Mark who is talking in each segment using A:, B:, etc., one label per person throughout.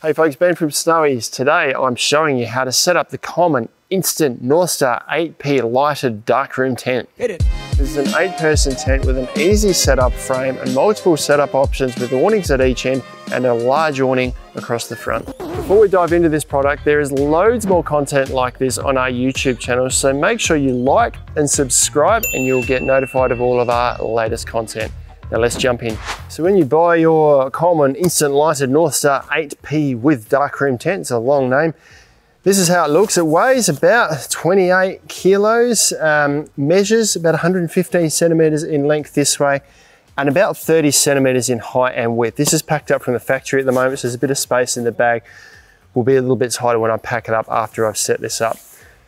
A: Hey folks, Ben from Snowy's. Today I'm showing you how to set up the Coleman Instant Northstar 8P Lighted Darkroom Tent.
B: Hit it.
A: This is an 8-person tent with an easy setup frame and multiple setup options with awnings at each end and a large awning across the front. Before we dive into this product, there is loads more content like this on our YouTube channel, so make sure you like and subscribe and you'll get notified of all of our latest content. Now let's jump in. So when you buy your Coleman Instant Lighted Northstar 8P with Darkroom Tent, it's a long name, this is how it looks. It weighs about 28 kilos, measures about 115 centimeters in length this way, and about 30 centimeters in height and width. This is packed up from the factory at the moment, so there's a bit of space in the bag. Will be a little bit tighter when I pack it up after I've set this up.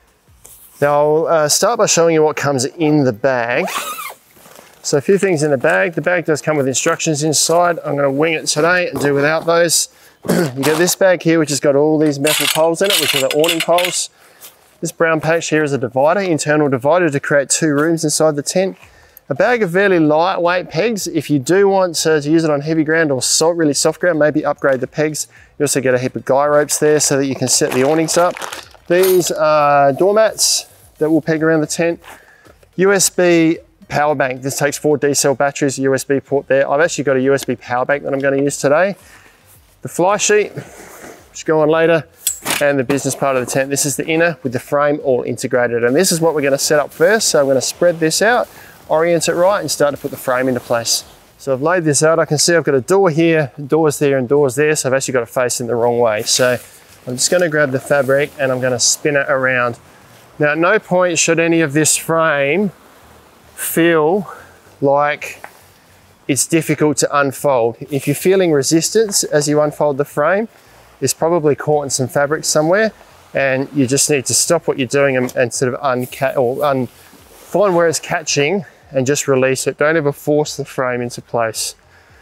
A: Now I'll start by showing you what comes in the bag. So a few things in the bag. The bag does come with instructions inside. I'm gonna wing it today and do without those. You get this bag here, which has got all these metal poles in it, which are the awning poles. This brown patch here is a divider, internal divider to create 2 rooms inside the tent. A bag of fairly lightweight pegs. If you do want to use it on heavy ground or really soft ground, maybe upgrade the pegs. You also get a heap of guy ropes there so that you can set the awnings up. These are doormats that will peg around the tent. USB power bank. This takes 4 D-cell batteries, USB port there. I've actually got a USB power bank that I'm going to use today. The fly sheet, which go on later, and the business part of the tent. This is the inner with the frame all integrated, and this is what we're going to set up first. So I'm going to spread this out, orient it right, and start to put the frame into place. So I've laid this out. I can see I've got a door here, doors there, and doors there, so I've actually got it facing the wrong way. So I'm just going to grab the fabric and I'm going to spin it around. Now at no point should any of this frame feel like it's difficult to unfold. If you're feeling resistance as you unfold the frame, it's probably caught in some fabric somewhere, and you just need to stop what you're doing and sort of find where it's catching and just release it. Don't ever force the frame into place.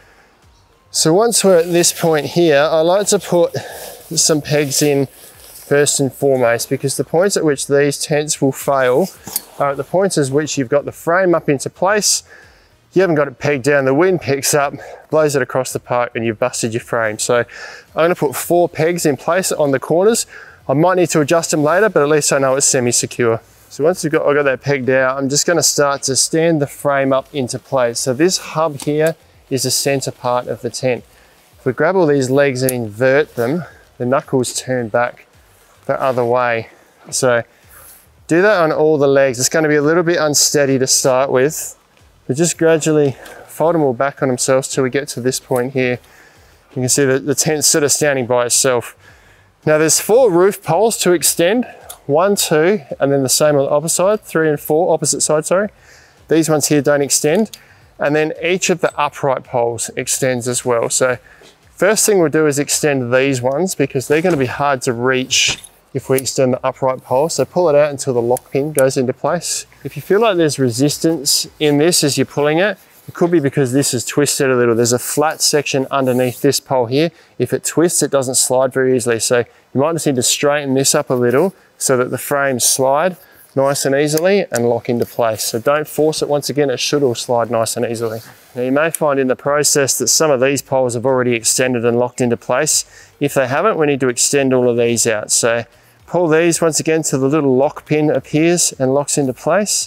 A: So once we're at this point here, I like to put some pegs in first and foremost, because the points at which these tents will fail are at the points at which you've got the frame up into place, you haven't got it pegged down, the wind picks up, blows it across the park, and you've busted your frame. So I'm gonna put 4 pegs in place on the corners. I might need to adjust them later, but at least I know it's semi-secure. So once I've got that pegged out, I'm just gonna start to stand the frame up into place. So this hub here is the center part of the tent. If we grab all these legs and invert them, the knuckles turn back the other way. So do that on all the legs. It's going to be a little bit unsteady to start with, but just gradually fold them all back on themselves till we get to this point here. You can see that the tent's sort of standing by itself. Now there's 4 roof poles to extend, 1, 2, and then the same on the opposite side, 3 and 4, opposite side, sorry. These ones here don't extend. And then each of the upright poles extends as well. So first thing we'll do is extend these ones, because they're going to be hard to reach if we extend the upright pole. So pull it out until the lock pin goes into place. If you feel like there's resistance in this as you're pulling it, it could be because this is twisted a little. There's a flat section underneath this pole here. If it twists, it doesn't slide very easily. So you might just need to straighten this up a little so that the frames slide nice and easily and lock into place. So don't force it. Once again, it should all slide nice and easily. Now you may find in the process that some of these poles have already extended and locked into place. If they haven't, we need to extend all of these out. So pull these once again till the little lock pin appears and locks into place.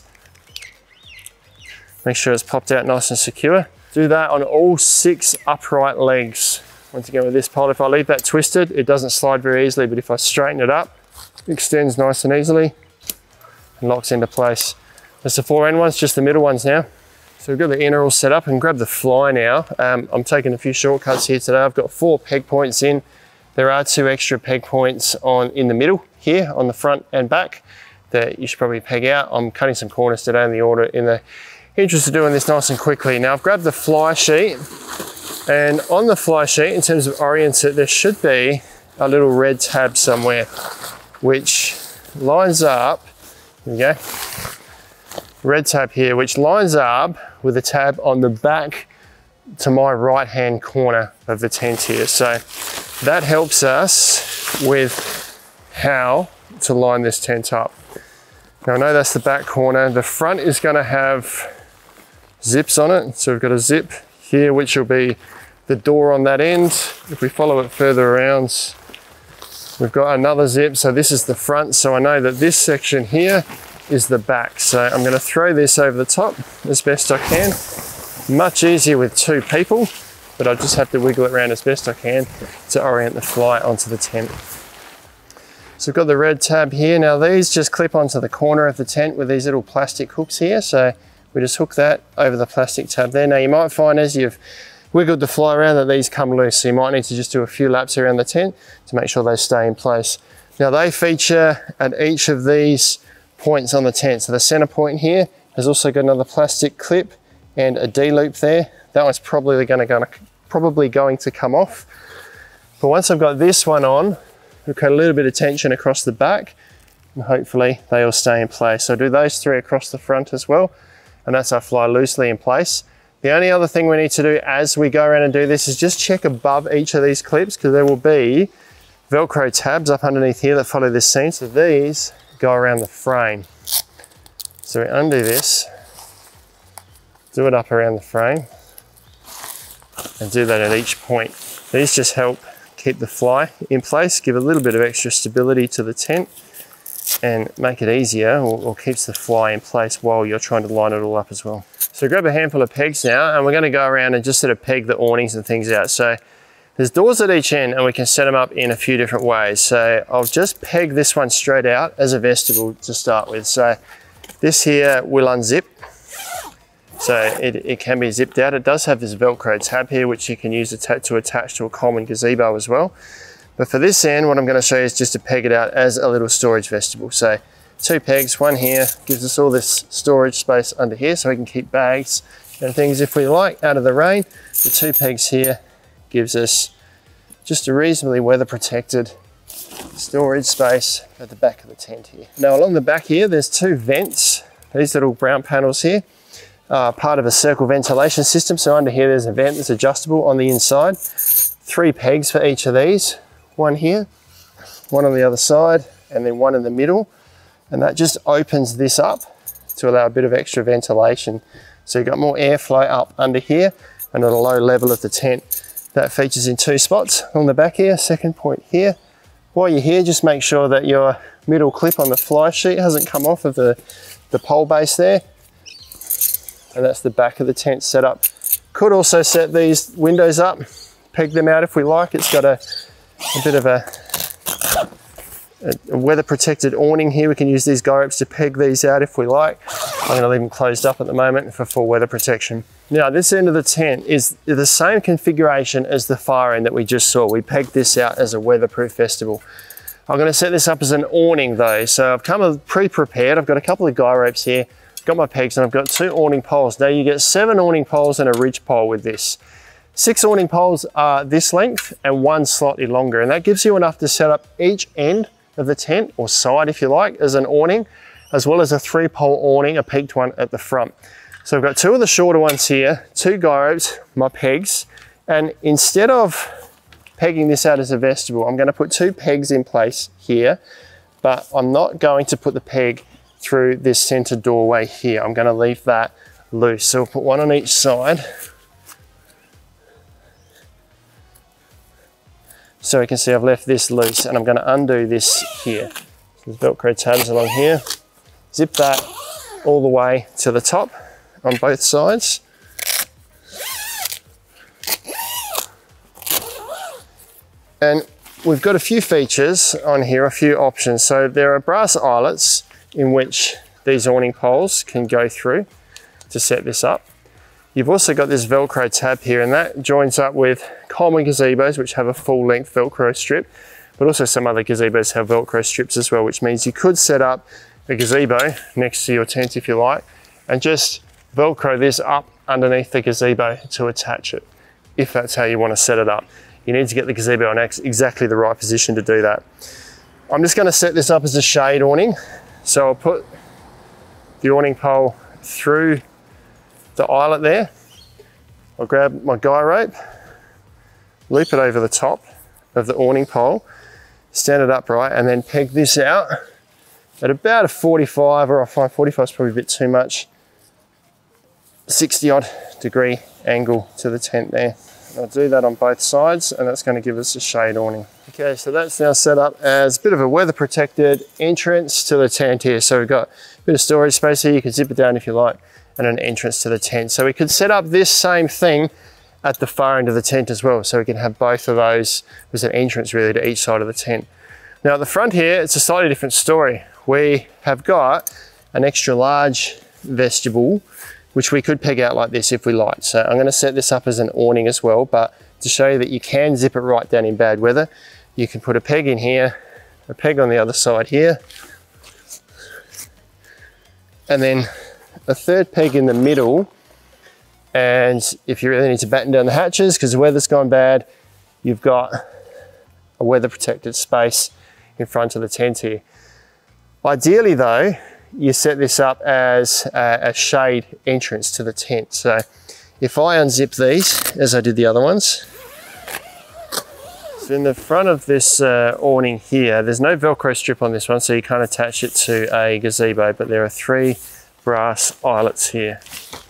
A: Make sure it's popped out nice and secure. Do that on all 6 upright legs. Once again with this pole, if I leave that twisted, it doesn't slide very easily, but if I straighten it up, it extends nice and easily and locks into place. That's the 4 end ones, just the middle ones now. So we've got the inner all set up, and grab the fly now. I'm taking a few shortcuts here today. I've got 4 peg points in. There are 2 extra peg points in the middle here on the front and back that you should probably peg out. I'm cutting some corners today in the interest of doing this nice and quickly. Now I've grabbed the fly sheet, and on the fly sheet, in terms of orient it, there should be a little red tab somewhere which lines up. There we go. Red tab here, which lines up with a tab on the back to my right hand corner of the tent here. So that helps us with how to line this tent up. Now I know that's the back corner. The front is going to have zips on it. So we've got a zip here which will be the door on that end. If we follow it further around, we've got another zip. So this is the front. So I know that this section here is the back. So I'm going to throw this over the top as best I can. Much easier with 2 people, but I just have to wiggle it around as best I can to orient the fly onto the tent. So we've got the red tab here. Now these just clip onto the corner of the tent with these little plastic hooks here. So we just hook that over the plastic tab there. Now you might find as you've wiggled the fly around that these come loose. So you might need to just do a few laps around the tent to make sure they stay in place. Now they feature at each of these points on the tent. So the center point here has also got another plastic clip and a D-loop there. That one's probably going to come off. But once I've got this one on, we've got a little bit of tension across the back and hopefully they all stay in place. So do those 3 across the front as well. And that's our fly loosely in place. The only other thing we need to do as we go around and do this is just check above each of these clips, because there will be Velcro tabs up underneath here that follow this seam. So these go around the frame. So we undo this, do it up around the frame, and do that at each point. These just help keep the fly in place, give a little bit of extra stability to the tent, and make it easier or keeps the fly in place while you're trying to line it all up as well. So grab a handful of pegs now, and we're going to go around and just sort of peg the awnings and things out. So there's doors at each end and we can set them up in a few different ways. So I'll just peg this one straight out as a vestibule to start with. So this here will unzip. So it can be zipped out. It does have this Velcro tab here, which you can use to attach to a Coleman gazebo as well. But for this end, what I'm going to show you is just to peg it out as a little storage vestibule. So 2 pegs, one here, gives us all this storage space under here so we can keep bags and things if we like out of the rain. The 2 pegs here gives us just a reasonably weather protected storage space at the back of the tent here. Now along the back here, there's 2 vents. These little brown panels here are part of a circle ventilation system. So under here, there's a vent that's adjustable on the inside. 3 pegs for each of these. One here, one on the other side, and then one in the middle. And that just opens this up to allow a bit of extra ventilation. So you've got more airflow up under here and at a low level of the tent. That features in 2 spots on the back here, second point here. While you're here, just make sure that your middle clip on the fly sheet hasn't come off of the pole base there. And that's the back of the tent set up. Could also set these windows up, peg them out if we like. It's got a bit of a weather protected awning here. We can use these guy ropes to peg these out if we like. I'm going to leave them closed up at the moment for full weather protection. Now this end of the tent is the same configuration as the far end that we just saw. We pegged this out as a weatherproof vestibule. I'm going to set this up as an awning though. So I've come pre-prepared. I've got a couple of guy ropes here, got my pegs, and I've got 2 awning poles. Now you get 7 awning poles and a ridge pole with this. 6 awning poles are this length and 1 slightly longer, and that gives you enough to set up each end of the tent, or side if you like, as an awning, as well as a 3-pole awning, a peaked one at the front. So I've got 2 of the shorter ones here, 2 guy ropes, my pegs, and instead of pegging this out as a vestibule, I'm going to put 2 pegs in place here, but I'm not going to put the peg through this center doorway here. I'm going to leave that loose. So we'll put 1 on each side. So you can see I've left this loose, and I'm going to undo this here. So there's Velcro tabs along here. Zip that all the way to the top on both sides. And we've got a few features on here, a few options. So there are brass eyelets in which these awning poles can go through to set this up. You've also got this Velcro tab here, and that joins up with Coleman gazebos, which have a full length Velcro strip, but also some other gazebos have Velcro strips as well, which means you could set up a gazebo next to your tent if you like, and just Velcro this up underneath the gazebo to attach it, if that's how you want to set it up. You need to get the gazebo on exactly the right position to do that. I'm just going to set this up as a shade awning. So I'll put the awning pole through the eyelet there. I'll grab my guy rope, loop it over the top of the awning pole, stand it upright, and then peg this out at about a 45, or I find 45 is probably a bit too much, 60 odd degree angle to the tent there. I'll do that on both sides, and that's going to give us a shade awning. Okay, so that's now set up as a bit of a weather protected entrance to the tent here. So we've got a bit of storage space here, you can zip it down if you like, and an entrance to the tent. So we could set up this same thing at the far end of the tent as well. So we can have both of those as an entrance really to each side of the tent. Now at the front here, it's a slightly different story. We have got an extra large vestibule, which we could peg out like this if we like. So I'm going to set this up as an awning as well, but to show you that you can zip it right down in bad weather, you can put a peg in here, a peg on the other side here, and then a third peg in the middle. And if you really need to batten down the hatches because the weather's gone bad, you've got a weather protected space in front of the tent here. Ideally though, you set this up as a shade entrance to the tent. So if I unzip these, as I did the other ones, so in the front of this awning here, there's no Velcro strip on this one, so you can't attach it to a gazebo, but there are 3 brass eyelets here.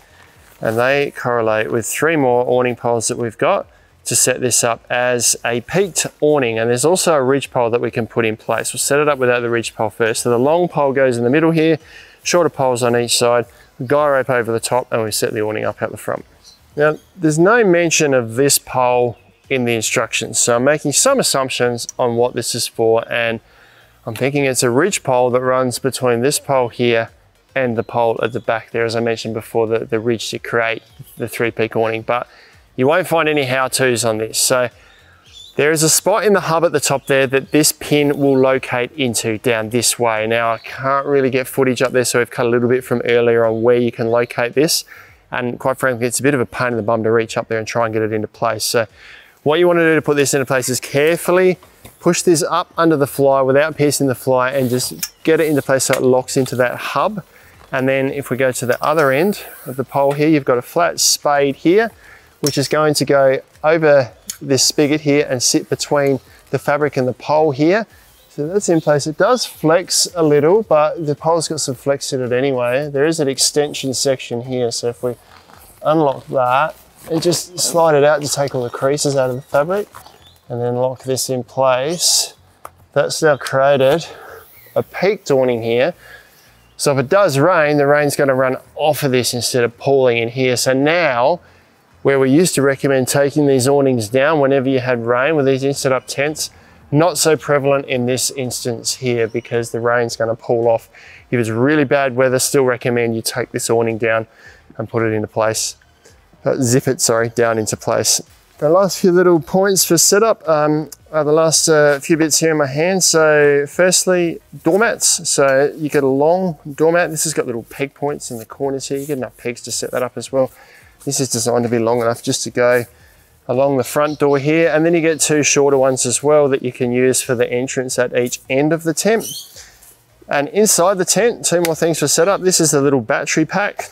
A: And they correlate with 3 more awning poles that we've got to set this up as a peaked awning. And there's also a ridge pole that we can put in place. We'll set it up without the ridge pole first. So the long pole goes in the middle here, shorter poles on each side, guy rope over the top, and we set the awning up out the front. Now, there's no mention of this pole in the instructions, so I'm making some assumptions on what this is for, and I'm thinking it's a ridge pole that runs between this pole here and the pole at the back there, as I mentioned before, the ridge to create the 3-peak awning. But you won't find any how-tos on this. So there is a spot in the hub at the top there that this pin will locate into down this way. Now I can't really get footage up there, so we've cut a little bit from earlier on where you can locate this. And quite frankly, it's a bit of a pain in the bum to reach up there and try and get it into place. So what you want to do to put this into place is carefully push this up under the fly without piercing the fly and just get it into place so it locks into that hub. And then if we go to the other end of the pole here, you've got a flat spade here, which is going to go over this spigot here and sit between the fabric and the pole here. So that's in place. It does flex a little, but the pole's got some flex in it anyway. There is an extension section here. So if we unlock that and just slide it out to take all the creases out of the fabric and then lock this in place, that's now created a peaked awning here. So if it does rain, the rain's going to run off of this instead of pooling in here. So now, where we used to recommend taking these awnings down whenever you had rain with these instant up tents, not so prevalent in this instance here because the rain's going to pool off. If it's really bad weather, still recommend you take this awning down and put it into place. Zip it, sorry, down into place. The last few little points for setup are the last few bits here in my hand. So firstly, doormats. So you get a long doormat. This has got little peg points in the corners here. You get enough pegs to set that up as well. This is designed to be long enough just to go along the front door here. And then you get 2 shorter ones as well that you can use for the entrance at each end of the tent. And inside the tent, 2 more things for setup. This is the little battery pack.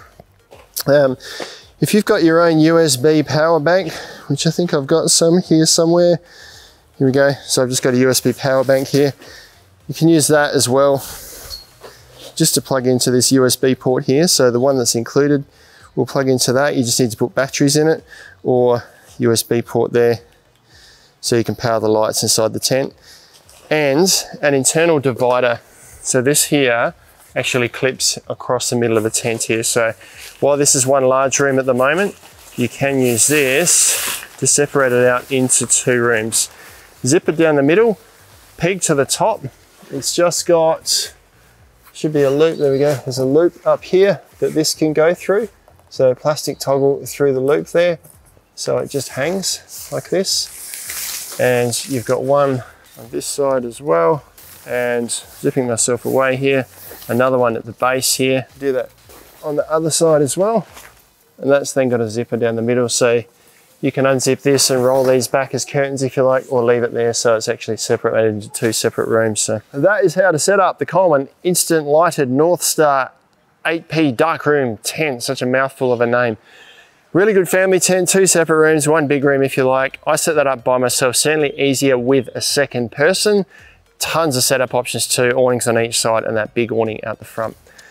A: If you've got your own USB power bank, which I think I've got some here somewhere. Here we go. So I've just got a USB power bank here. You can use that as well, just to plug into this USB port here. So the one that's included will plug into that. You just need to put batteries in it or USB port there so you can power the lights inside the tent. And an internal divider. So this here actually clips across the middle of the tent here. So while this is one large room at the moment, you can use this to separate it out into 2 rooms. Zip it down the middle, peg to the top. It's just got, should be a loop, there we go. There's a loop up here that this can go through. So plastic toggle through the loop there. So it just hangs like this. And you've got one on this side as well. And zipping myself away here, another one at the base here. Do that on the other side as well. And that's then got a zipper down the middle. So you can unzip this and roll these back as curtains if you like, or leave it there so it's actually separated into 2 separate rooms. So that is how to set up the Coleman Instant Lighted Northstar 8P Darkroom Tent. Such a mouthful of a name. Really good family tent, 2 separate rooms, 1 big room if you like. I set that up by myself, certainly easier with a second person. Tons of setup options too, awnings on each side and that big awning out the front.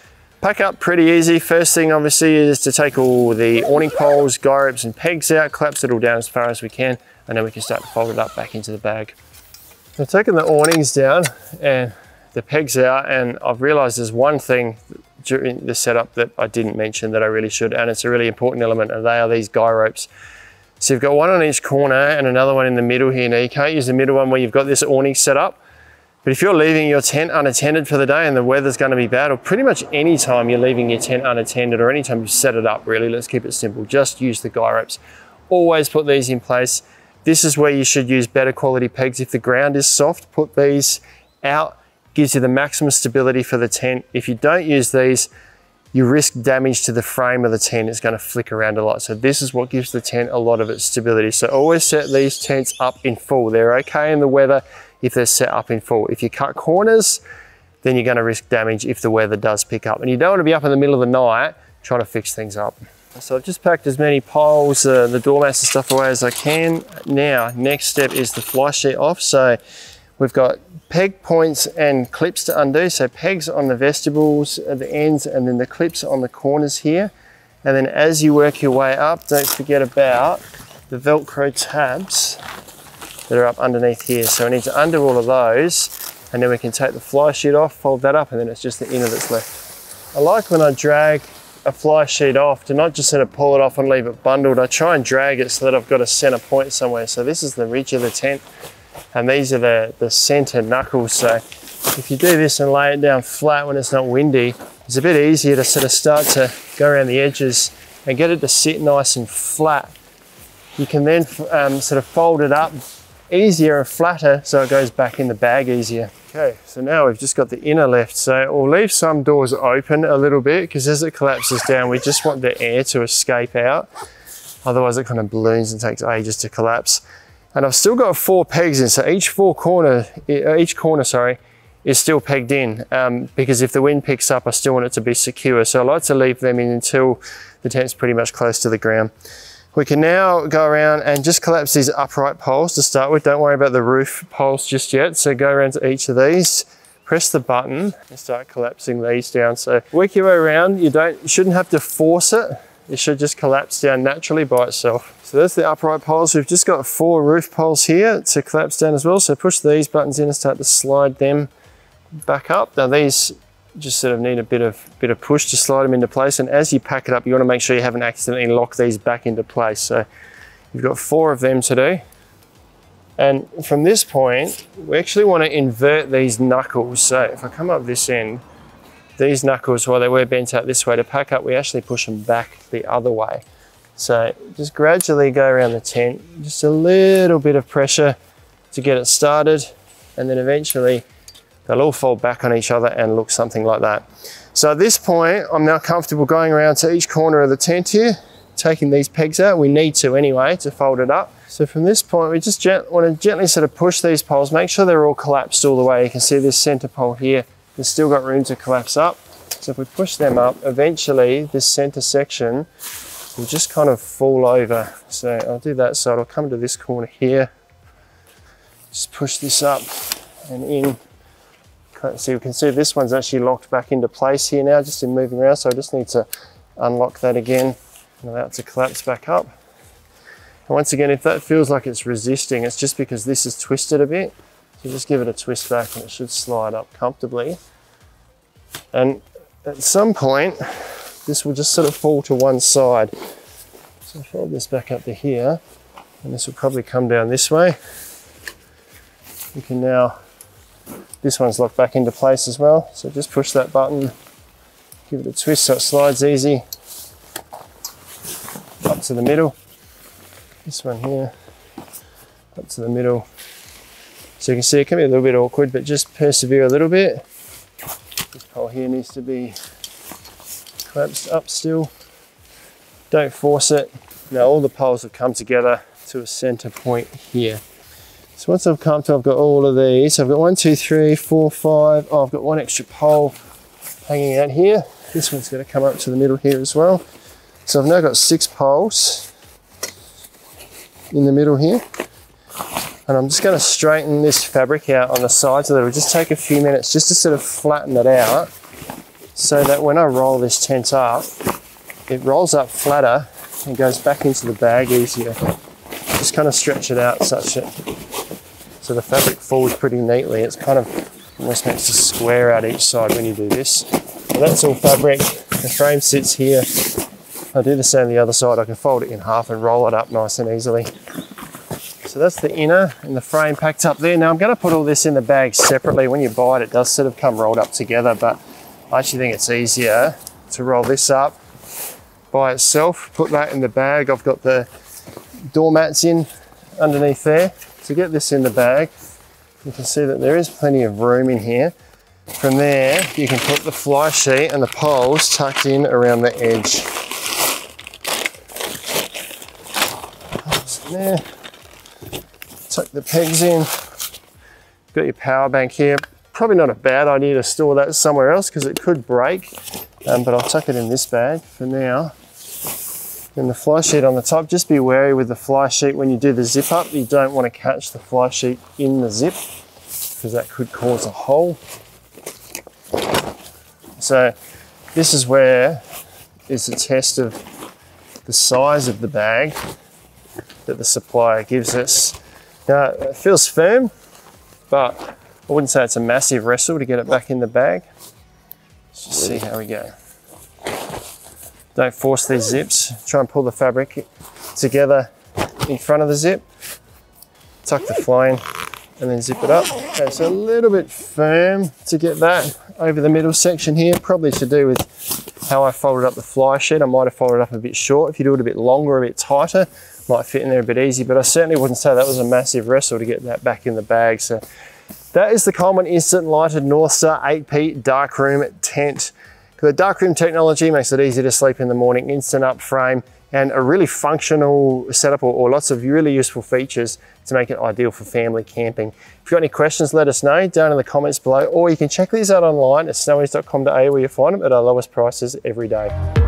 A: Pack up pretty easy. First thing obviously is to take all the awning poles, guy ropes and pegs out, collapse it all down as far as we can, and then we can start to fold it up back into the bag. I've taken the awnings down and the pegs out, and I've realized there's one thing during the setup that I didn't mention that I really should, and it's a really important element, and they are these guy ropes. So you've got one on each corner and another one in the middle here. Now you can't use the middle one where you've got this awning set up, but if you're leaving your tent unattended for the day and the weather's going to be bad, or pretty much any time you're leaving your tent unattended or anytime you set it up, really, let's keep it simple, just use the guy ropes. Always put these in place. This is where you should use better quality pegs. If the ground is soft, put these out, gives you the maximum stability for the tent. If you don't use these, you risk damage to the frame of the tent. It's going to flick around a lot. So this is what gives the tent a lot of its stability. So always set these tents up in full. They're okay in the weather if they're set up in full. If you cut corners, then you're going to risk damage if the weather does pick up. And you don't want to be up in the middle of the night trying to fix things up. So I've just packed as many poles, the door mats and stuff away as I can. Now, next step is the fly sheet off. So we've got peg points and clips to undo. So pegs on the vestibules at the ends and then the clips on the corners here. And then as you work your way up, don't forget about the Velcro tabs that are up underneath here. So we need to undo all of those, and then we can take the fly sheet off, fold that up, and then it's just the inner that's left. I like when I drag a fly sheet off to not just sort of pull it off and leave it bundled. I try and drag it so that I've got a center point somewhere. So this is the ridge of the tent, and these are the center knuckles. So if you do this and lay it down flat when it's not windy, it's a bit easier to sort of start to go around the edges and get it to sit nice and flat. You can then sort of fold it up easier and flatter so it goes back in the bag easier. Okay, so now we've just got the inner left. So we'll leave some doors open a little bit because as it collapses down, we just want the air to escape out. Otherwise it kind of balloons and takes ages to collapse. And I've still got 4 pegs in, so each corner is still pegged in because if the wind picks up, I still want it to be secure. So I like to leave them in until the tent's pretty much close to the ground. We can now go around and just collapse these upright poles to start with. Don't worry about the roof poles just yet. So go around to each of these, press the button and start collapsing these down. So work your way around. You shouldn't have to force it. It should just collapse down naturally by itself. So that's the upright poles. We've just got 4 roof poles here to collapse down as well. So push these buttons in and start to slide them back up. Now these just sort of need a bit of push to slide them into place, and as you pack it up you want to make sure you haven't accidentally locked these back into place. So you've got 4 of them to do, and from this point we actually want to invert these knuckles. So if I come up this end, these knuckles, while they were bent out this way to pack up, we actually push them back the other way. So just gradually go around the tent, just a little bit of pressure to get it started, and then eventually they'll all fold back on each other and look something like that. So at this point, I'm now comfortable going around to each corner of the tent here, taking these pegs out. We need to anyway to fold it up. So from this point, we just want to gently sort of push these poles, make sure they're all collapsed all the way. You can see this center pole here, there's still got room to collapse up. So if we push them up, eventually this center section will just kind of fall over. So I'll do that side. I'll come to this corner here, just push this up and in. So you can see this one's actually locked back into place here now, just in moving around. So I just need to unlock that again and allow it to collapse back up. And once again, if that feels like it's resisting, it's just because this is twisted a bit. So just give it a twist back and it should slide up comfortably. And at some point, this will just sort of fall to one side. So fold this back up to here, and this will probably come down this way. You can now, this one's locked back into place as well. So just push that button, give it a twist so it slides easy. Up to the middle. This one here, up to the middle. So you can see it can be a little bit awkward, but just persevere a little bit. This pole here needs to be collapsed up still. Don't force it. Now all the poles have come together to a center point here. So once I've come to, I've got all of these. I've got 1, 2, 3, 4, 5. Oh, I've got 1 extra pole hanging out here. This one's going to come up to the middle here as well. So I've now got 6 poles in the middle here. And I'm just going to straighten this fabric out on the sides of it. It'll just take a few minutes just to sort of flatten it out. so that when I roll this tent up, it rolls up flatter and goes back into the bag easier. Just kind of stretch it out such that so the fabric falls pretty neatly. It's kind of almost meant to square out each side when you do this. So that's all fabric. The frame sits here. I'll do the same on the other side. I can fold it in half and roll it up nice and easily. So that's the inner and the frame packed up there. Now I'm going to put all this in the bag separately. When you buy it, it does sort of come rolled up together, but I actually think it's easier to roll this up by itself, put that in the bag. I've got the doormats in underneath there. To get this in the bag, you can see that there is plenty of room in here. From there, you can put the fly sheet and the poles tucked in around the edge. There. Tuck the pegs in. Got your power bank here. Probably not a bad idea to store that somewhere else because it could break, but I'll tuck it in this bag for now. Then the fly sheet on the top, just be wary with the fly sheet when you do the zip up. You don't want to catch the fly sheet in the zip because that could cause a hole. So this is where is a test of the size of the bag that the supplier gives us. Now it feels firm, but I wouldn't say it's a massive wrestle to get it back in the bag. Let's just see how we go. Don't force these zips. Try and pull the fabric together in front of the zip. Tuck the fly in and then zip it up. Okay, so a little bit firm to get that over the middle section here, probably to do with how I folded up the fly sheet. I might have folded up a bit short. If you do it a bit longer, a bit tighter, might fit in there a bit easy, but I certainly wouldn't say that was a massive wrestle to get that back in the bag. So that is the Coleman Instant Lighted Northstar 8P Darkroom Tent. The darkroom technology makes it easy to sleep in the morning, instant up frame, and a really functional setup or lots of really useful features to make it ideal for family camping. If you've got any questions, let us know down in the comments below, or you can check these out online at snowies.com.au where you find them at our lowest prices every day.